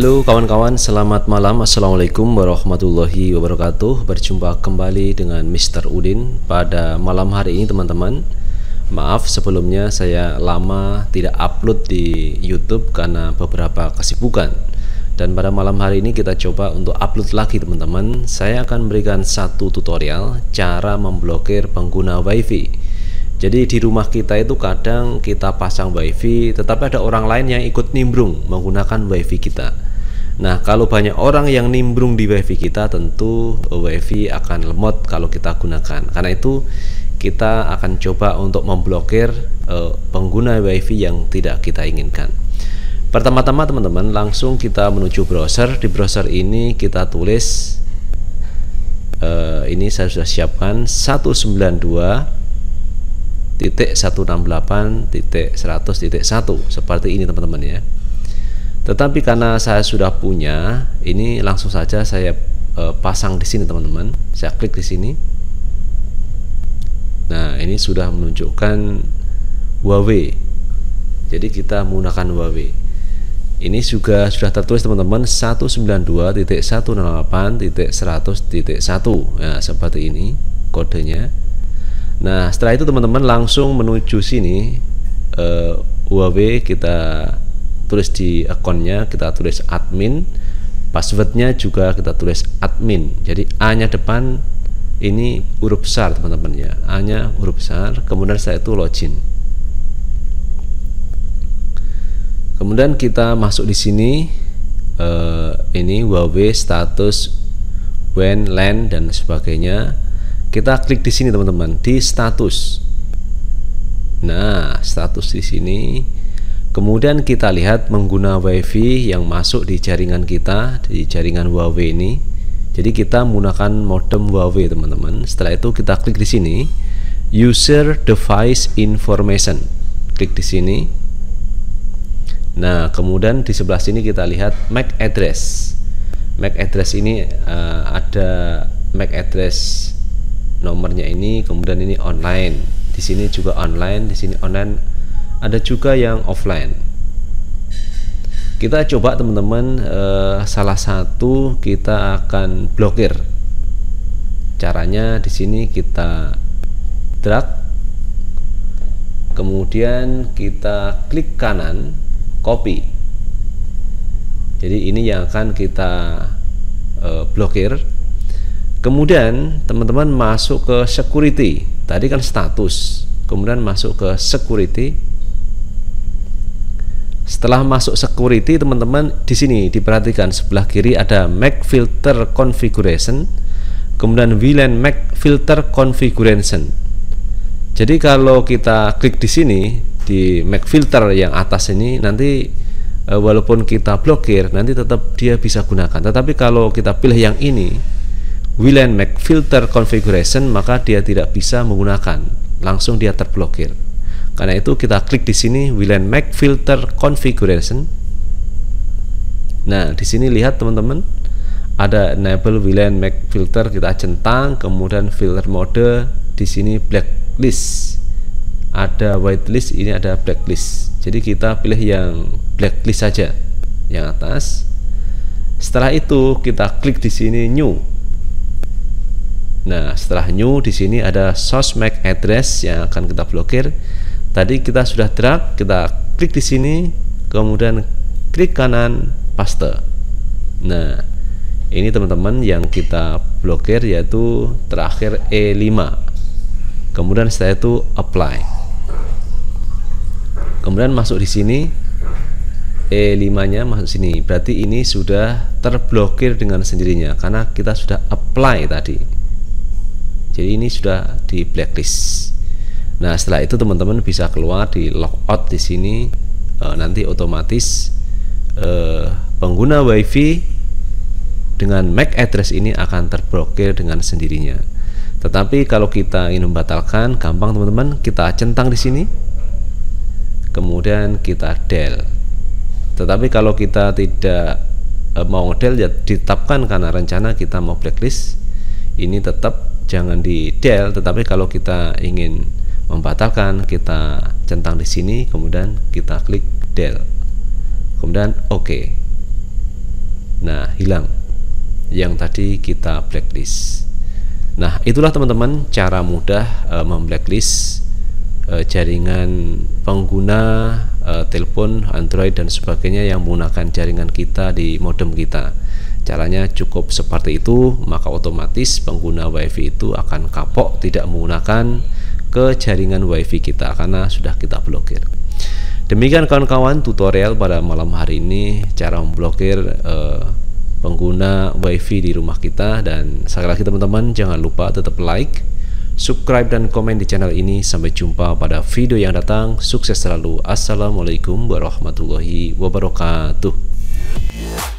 Halo kawan-kawan, selamat malam. Assalamualaikum warahmatullahi wabarakatuh. Berjumpa kembali dengan Mr. Udin pada malam hari ini teman-teman. Maaf sebelumnya saya lama tidak upload di YouTube karena beberapa kesibukan. Dan pada malam hari ini kita coba untuk upload lagi teman-teman. Saya akan memberikan satu tutorial cara memblokir pengguna WiFi. Jadi di rumah kita itu kadang kita pasang WiFi, tetapi ada orang lain yang ikut nimbrung menggunakan WiFi kita. Nah, kalau banyak orang yang nimbrung di WiFi kita, tentu WiFi akan lemot kalau kita gunakan. Karena itu kita akan coba untuk memblokir pengguna WiFi yang tidak kita inginkan. Pertama-tama teman-teman langsung kita menuju browser. Di browser ini kita tulis ini saya sudah siapkan 192.168.100.1 seperti ini teman-teman ya. Tetapi karena saya sudah punya, ini langsung saja saya pasang di sini teman-teman. Saya klik di sini. Nah, ini sudah menunjukkan Huawei. Jadi kita menggunakan Huawei. Ini juga sudah tertulis teman-teman 192.168.100.1. Nah, seperti ini kodenya. Nah, setelah itu teman-teman langsung menuju sini Huawei, kita tulis di akunnya, kita tulis admin, passwordnya juga kita tulis admin. Jadi A-nya depan ini huruf besar teman-teman ya, A-nya huruf besar. Kemudian saya itu login. Kemudian kita masuk di sini, ini Huawei status WAN, LAN dan sebagainya. Kita klik di sini teman-teman, di status. Nah, status di sini. Kemudian kita lihat pengguna WiFi yang masuk di jaringan kita, di jaringan Huawei ini. Jadi kita menggunakan modem Huawei teman-teman. Setelah itu kita klik di sini, user device information. Klik di sini. Nah, kemudian di sebelah sini kita lihat MAC address. MAC address ini ada MAC address nomornya ini, kemudian ini online. Di sini juga online, di sini online. Ada juga yang offline. Kita coba teman-teman, salah satu kita akan blokir. Caranya di sini kita drag, kemudian kita klik kanan, copy. Jadi ini yang akan kita blokir. Kemudian teman-teman masuk ke security. Tadi kan status, kemudian masuk ke security. Setelah masuk security teman-teman, di sini diperhatikan sebelah kiri ada MAC filter configuration, kemudian VLAN MAC filter configuration. Jadi kalau kita klik di sini di MAC filter yang atas ini, nanti walaupun kita blokir nanti tetap dia bisa gunakan. Tetapi kalau kita pilih yang ini, VLAN MAC filter configuration, maka dia tidak bisa menggunakan, langsung dia terblokir. Karena itu kita klik di sini VLAN MAC filter configuration. Nah, di sini lihat teman-teman, ada enable VLAN MAC filter, kita centang, kemudian filter mode di sini blacklist. Ada whitelist, ini ada blacklist. Jadi kita pilih yang blacklist saja, yang atas. Setelah itu kita klik di sini new. Nah, setelah new di sini ada source MAC address yang akan kita blokir. Tadi kita sudah drag, kita klik di sini, kemudian klik kanan, paste. Nah, ini teman-teman yang kita blokir yaitu terakhir E5. Kemudian setelah itu apply. Kemudian masuk di sini, E5-nya masuk sini. Berarti ini sudah terblokir dengan sendirinya karena kita sudah apply tadi. Jadi ini sudah di blacklist. Nah, setelah itu teman-teman bisa keluar di logout di sini. Nanti otomatis pengguna WiFi dengan MAC address ini akan terblokir dengan sendirinya. Tetapi kalau kita ingin membatalkan, gampang teman-teman, kita centang di sini, kemudian kita del. Tetapi kalau kita tidak mau del, ya ditetapkan karena rencana kita mau blacklist, ini tetap jangan di del. Tetapi kalau kita ingin membatalkan, kita centang di sini, kemudian kita klik del, kemudian oke. Nah, hilang yang tadi kita blacklist. Nah, itulah teman-teman cara mudah memblacklist jaringan pengguna telepon Android dan sebagainya yang menggunakan jaringan kita di modem kita. Caranya cukup seperti itu, maka otomatis pengguna WiFi itu akan kapok tidak menggunakan ke jaringan WiFi kita karena sudah kita blokir. Demikian kawan-kawan tutorial pada malam hari ini, cara memblokir pengguna WiFi di rumah kita. Dan sekali lagi teman-teman, jangan lupa tetap like, subscribe dan komen di channel ini. Sampai jumpa pada video yang datang. Sukses selalu. Assalamualaikum warahmatullahi wabarakatuh.